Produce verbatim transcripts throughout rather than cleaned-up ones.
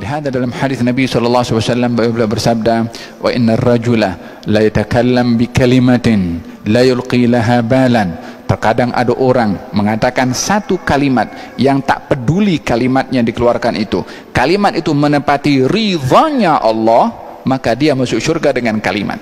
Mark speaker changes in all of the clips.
Speaker 1: Walihada dalam hadis Nabi sallallahu alaihi wasallam beliau bersabda, wa innar rajula la yatakallam bi kalimatin la yulqi laha balan. Terkadang ada orang mengatakan satu kalimat yang tak peduli kalimatnya dikeluarkan itu, kalimat itu menepati ridhanya Allah, maka dia masuk syurga dengan kalimat.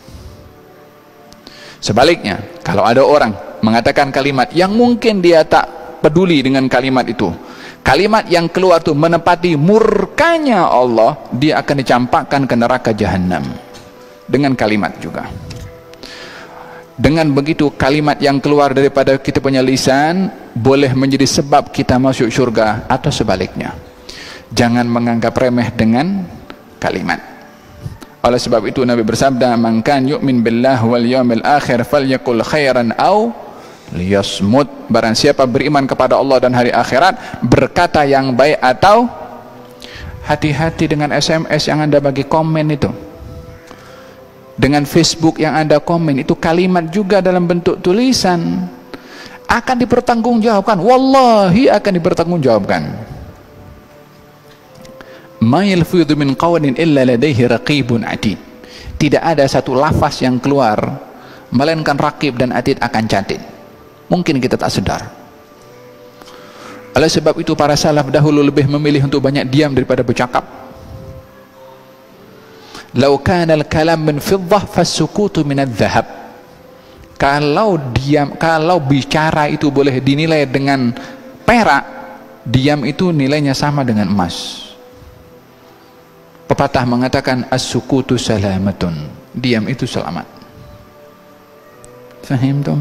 Speaker 1: Sebaliknya, kalau ada orang mengatakan kalimat yang mungkin dia tak peduli dengan kalimat itu, kalimat yang keluar itu menepati murkanya Allah, dia akan dicampakkan ke neraka jahanam dengan kalimat juga. Dengan begitu kalimat yang keluar daripada kita punya lisan boleh menjadi sebab kita masuk syurga atau sebaliknya. Jangan menganggap remeh dengan kalimat. Oleh sebab itu Nabi bersabda, man kan yu'min billah wal yawmil akhir falyakul khairan aw liyasmut. Barang siapa beriman kepada Allah dan hari akhirat, berkata yang baik atau hati-hati dengan S M S yang Anda bagi komen itu, dengan Facebook yang Anda komen itu, kalimat juga dalam bentuk tulisan akan dipertanggungjawabkan, wallahi akan dipertanggungjawabkan. Ma yalfidhu min qawlin illa ladaihi raqibun atid. Tidak ada satu lafaz yang keluar melainkan raqib dan atid akan catat. Mungkin kita tak sedar. Oleh sebab itu para salaf dahulu lebih memilih untuk banyak diam daripada bercakap. Lau kana al-kalam min fiddah fas-sukutu min adh-dhahab. Kalau diam, kalau bicara itu boleh dinilai dengan perak, diam itu nilainya sama dengan emas. Pepatah mengatakan as-sukutu salamatun, diam itu selamat. Faham tu?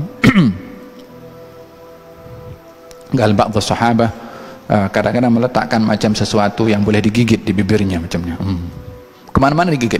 Speaker 1: Gal ba'd sahabah kadang-kadang meletakkan macam sesuatu yang boleh digigit di bibirnya macamnya. Hmm. Kemana-mana digigit.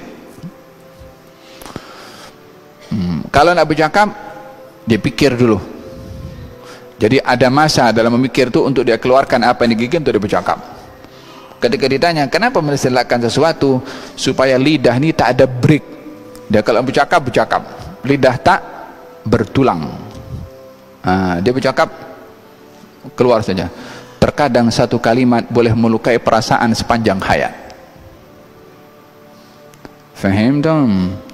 Speaker 1: Hmm. Kalau nak bercakap, dia pikir dulu. Jadi ada masa dalam memikir itu untuk dia keluarkan apa yang digigit untuk dia bercakap. Ketika ditanya kenapa meletakkan sesuatu, supaya lidah ni tak ada break. Dia kalau bercakap bercakap, lidah tak bertulang. Ha, dia bercakap keluar saja. Terkadang satu kalimat boleh melukai perasaan sepanjang hayat. Faham tak?